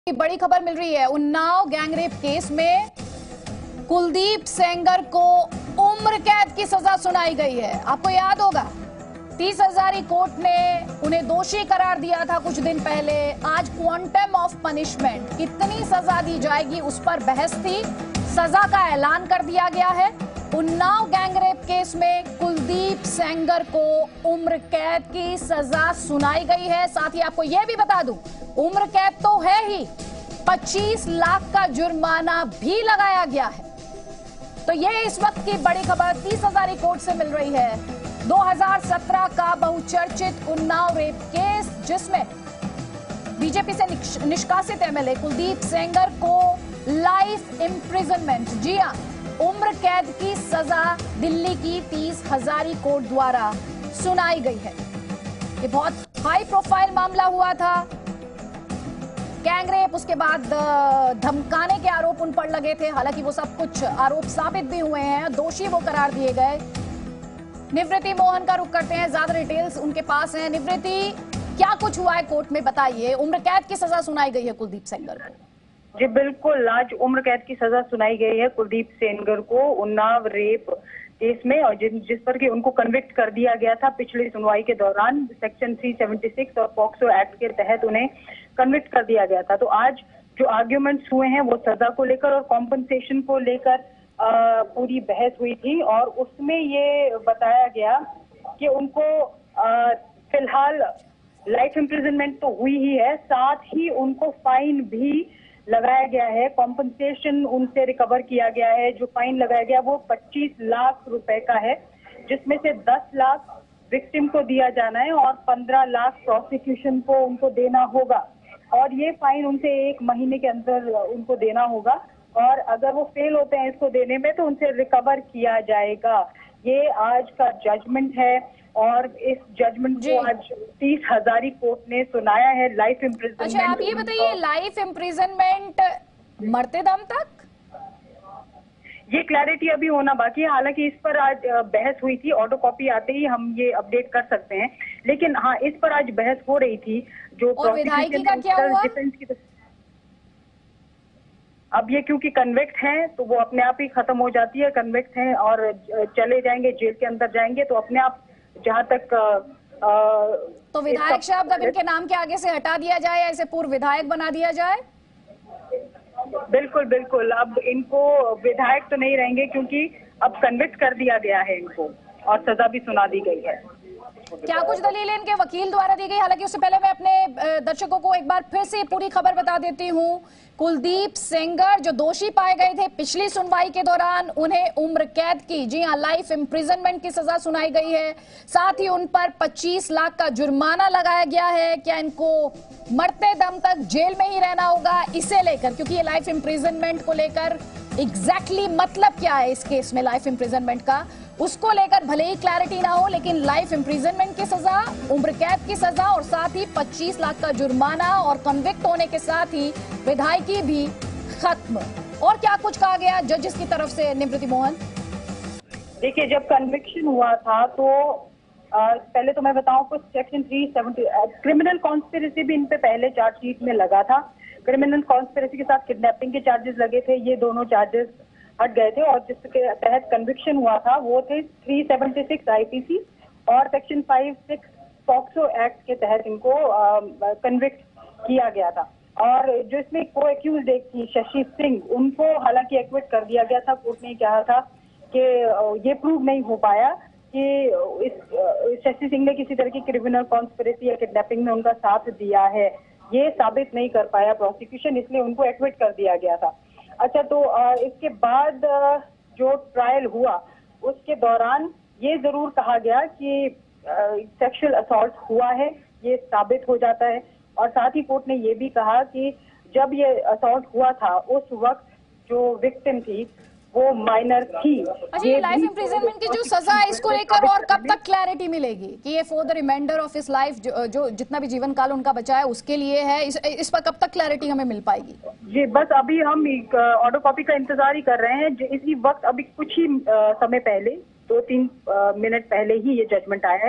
बड़ी खबर मिल रही है। उन्नाव गैंगरेप केस में कुलदीप सेंगर को उम्र कैद की सजा सुनाई गई है। आपको याद होगा 30 हजारी कोर्ट ने उन्हें दोषी करार दिया था कुछ दिन पहले। आज क्वांटम ऑफ पनिशमेंट, कितनी सजा दी जाएगी उस पर बहस थी। सजा का ऐलान कर दिया गया है। उन्नाव गैंगरेप केस में कुलदीप सेंगर को उम्र कैद की सजा सुनाई गई है। साथ ही आपको यह भी बता दूं, उम्र कैद तो है ही, 25 लाख का जुर्माना भी लगाया गया है। तो यह इस वक्त की बड़ी खबर 30 हजारी कोर्ट से मिल रही है। 2017 का बहुचर्चित उन्नाव रेप केस, जिसमें बीजेपी से निष्कासित एमएलए कुलदीप सेंगर को लाइफ इम्प्रिजनमेंट, जी हां, उम्र कैद की सजा दिल्ली की 30 हजारी कोर्ट द्वारा सुनाई गई है। ये बहुत हाई प्रोफाइल मामला हुआ था। गैंगरेप, उसके बाद धमकाने के आरोप उन पर लगे थे। हालांकि वो सब कुछ आरोप साबित भी हुए हैं, दोषी वो करार दिए गए। निवृत्ति मोहन का रुख करते हैं, ज्यादा डिटेल्स उनके पास हैं। निवृत्ति, क्या कुछ हुआ है कोर्ट में, बताइए। उम्र कैद की सजा सुनाई गई है कुलदीप सेंगर को। जी बिल्कुल, आज उम्र कैद की सजा सुनाई गई है कुलदीप सेंगर को उन्नाव रेप केस में, और जिस पर कि उनको कन्विक्ट कर दिया गया था पिछली सुनवाई के दौरान। सेक्शन 376 और पॉक्सो एक्ट के तहत उन्हें कन्विक्ट कर दिया गया था। तो आज जो आर्ग्यूमेंट्स हुए हैं वो सजा को लेकर और कॉम्पनसेशन को लेकर पूरी बहस हुई थी, और उसमें ये बताया गया कि उनको फिलहाल लाइफ इम्प्रिजनमेंट तो हुई ही है, साथ ही उनको फाइन भी लगाया गया है। कॉम्पनसेशन उनसे रिकवर किया गया है। जो फाइन लगाया गया वो 25 लाख रुपए का है, जिसमें से 10 लाख विक्टिम को दिया जाना है और 15 लाख प्रोसिक्यूशन को उनको देना होगा। और ये फाइन उनसे 1 महीने के अंदर उनको देना होगा, और अगर वो फेल होते हैं इसको देने में तो उनसे रिकवर किया जाएगा। ये आज का जजमेंट है, और इस जजमेंट को आज 30 हजारी कोर्ट ने सुनाया है। Life imprisonment. अच्छा, आप ये बताइए, लाइफ इम्प्रिजनमेंट मरते दम तक? ये क्लैरिटी अभी होना बाकी है। हालांकि इस पर आज बहस हुई थी, ऑटो कॉपी आते ही हम ये अपडेट कर सकते हैं। लेकिन हाँ, इस पर आज बहस हो रही थी। जो विधायकी का क्या हुआ? डिफेंस की अब ये क्योंकि कन्विक्ट हैं तो वो अपने आप ही खत्म हो जाती है। कन्विक्ट हैं और चले जाएंगे, जेल के अंदर जाएंगे, तो अपने आप जहां तक तो विधायक शब्द अब इनके नाम के आगे से हटा दिया जाए या इसे पूर्व विधायक बना दिया जाए? बिल्कुल बिल्कुल, अब इनको विधायक तो नहीं रहेंगे, क्योंकि अब कन्विक्ट कर दिया गया है इनको और सजा भी सुना दी गई है। क्या कुछ दलीलें इनके वकील द्वारा दी गई? हालांकि उससे पहले मैं अपने दर्शकों को एक बार फिर से पूरी खबर बता देती हूँ। कुलदीप सेंगर जो दोषी पाए गए थे पिछली सुनवाई के दौरान, उन्हें उम्र कैद की, जी हां, लाइफ इम्प्रिजनमेंट की सजा सुनाई गई है। साथ ही उन पर 25 लाख का जुर्माना लगाया गया है। क्या इनको मरते दम तक जेल में ही रहना होगा, इसे लेकर, क्योंकि ये लाइफ इम्प्रिजनमेंट को लेकर एग्जैक्टली मतलब क्या है इस केस में लाइफ इम्प्रिजनमेंट का, उसको लेकर भले ही क्लैरिटी ना हो, लेकिन लाइफ इम्प्रिजनमेंट की सजा, उम्र कैद की सजा और साथ ही 25 लाख का जुर्माना, और कन्विक्ट होने के साथ ही विधायकी भी खत्म। और क्या कुछ कहा गया जजेस की तरफ से, निवृत्ति मोहन? देखिए, जब कन्विक्शन हुआ था तो पहले तो मैं बताऊं कुछ, सेक्शन 370 क्रिमिनल कॉन्स्पिरेसी भी इन पे पहले चार्जशीट में लगा था। क्रिमिनल कॉन्स्पिरेसी के साथ किडनैपिंग के चार्जेस लगे थे, ये दोनों चार्जेस हट गए थे, और जिसके तहत कन्विक्शन हुआ था वो थे 376 आईपीसी और सेक्शन 56 पॉक्सो एक्ट के तहत इनको कन्विक्ट किया गया था। और जो इसमें को एक्यूज एक थी शशि सिंह, उनको हालांकि एक्विट कर दिया गया था। कोर्ट ने कहा था कि ये प्रूव नहीं हो पाया कि इस शशि सिंह ने किसी तरह की क्रिमिनल कॉन्स्पिरेसी या किडनैपिंग में उनका साथ दिया है, ये साबित नहीं कर पाया प्रोसिक्यूशन, इसलिए उनको एक्विट कर दिया गया था। अच्छा, तो इसके बाद जो ट्रायल हुआ उसके दौरान ये जरूर कहा गया कि सेक्सुअल असॉल्ट हुआ है, ये साबित हो जाता है। और साथ ही कोर्ट ने ये भी कहा कि जब ये असॉल्ट हुआ था उस वक्त जो विक्टिम थी वो माइनर थी। अच्छा, ये लाइफ इम्प्रिजनमेंट की जो सजा है इसको लेकर और कब तक क्लैरिटी मिलेगी कि ये for the reminder of his life, जो जितना भी जीवन काल उनका बचा है उसके लिए है, इस पर कब तक क्लैरिटी हमें मिल पाएगी? जी बस अभी हम ऑडियो कॉपी का इंतजार ही कर रहे हैं। इसी वक्त अभी कुछ ही समय पहले, 2-3 मिनट पहले ही ये जजमेंट आया है,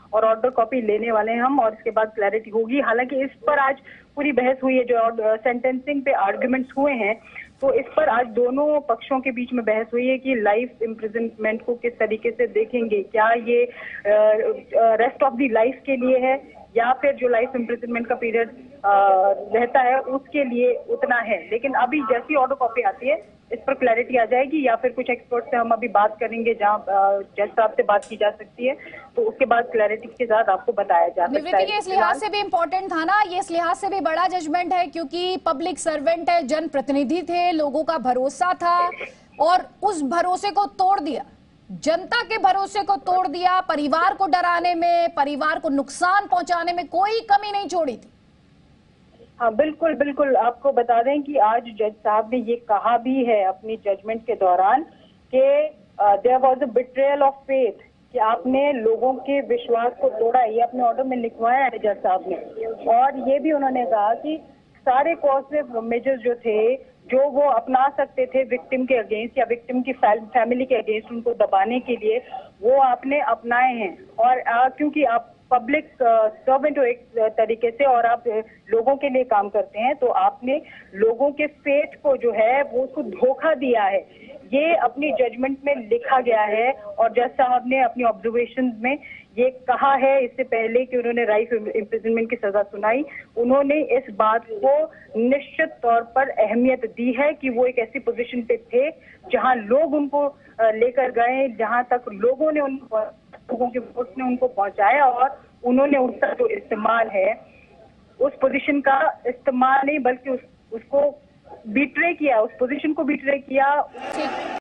और ऑर्डर कॉपी लेने वाले हैं हम, और इसके बाद क्लैरिटी होगी। हालांकि इस पर आज पूरी बहस हुई है, जो सेंटेंसिंग पे आर्ग्यूमेंट्स हुए हैं, तो इस पर आज दोनों पक्षों के बीच में बहस हुई है कि लाइफ इम्प्रिजनमेंट को किस तरीके से देखेंगे, क्या ये रेस्ट ऑफ द लाइफ के लिए है या फिर जो लाइफ इम्प्रिजनमेंट का पीरियड रहता है उसके लिए उतना है। लेकिन अभी जैसी ऑर्डर कॉपी आती है इस पर क्लैरिटी आ जाएगी, या फिर कुछ एक्सपर्ट से हम अभी बात करेंगे जहां जज साहब से बात की जा सकती है, तो उसके बाद क्लैरिटी के साथ आपको बताया जा सकता है। निवृत्ति, इस लिहाज से भी इम्पोर्टेंट था ना, ये इस लिहाज से भी बड़ा जजमेंट है क्योंकि पब्लिक सर्वेंट है, जनप्रतिनिधि थे, लोगों का भरोसा था और उस भरोसे को तोड़ दिया, जनता के भरोसे को तोड़ दिया, परिवार को डराने में, परिवार को नुकसान पहुंचाने में कोई कमी नहीं छोड़ी थी। हाँ बिल्कुल बिल्कुल, आपको बता दें कि आज जज साहब ने ये कहा भी है अपनी जजमेंट के दौरान कि there was a betrayal of faith, कि आपने लोगों के विश्वास को तोड़ा। ये अपने ऑर्डर में लिखवाया है जज साहब ने। और ये भी उन्होंने कहा कि सारे कॉर्सिव मेजर्स जो थे, जो वो अपना सकते थे विक्टिम के अगेंस्ट या विक्टिम की फैमिली के अगेंस्ट उनको दबाने के लिए, वो आपने अपनाए हैं। और क्योंकि आप पब्लिक सर्वेंट हो एक तरीके से और आप लोगों के लिए काम करते हैं, तो आपने लोगों के फेथ को जो है वो उसको धोखा दिया है। ये अपनी जजमेंट में लिखा गया है और जज साहब ने अपनी ऑब्जर्वेशन में ये कहा है इससे पहले कि उन्होंने लाइफ इम्प्रिजनमेंट की सजा सुनाई। उन्होंने इस बात को निश्चित तौर पर अहमियत दी है कि वो एक ऐसी पोजीशन पे थे जहां लोग उनको लेकर गए, जहां तक लोगों ने लोगों के वोट ने उनको पहुंचाया और उन्होंने उसका जो इस्तेमाल है उस पोजीशन का इस्तेमाल नहीं बल्कि उसको बिट्रे किया, उस पोजीशन को बिट्रे किया।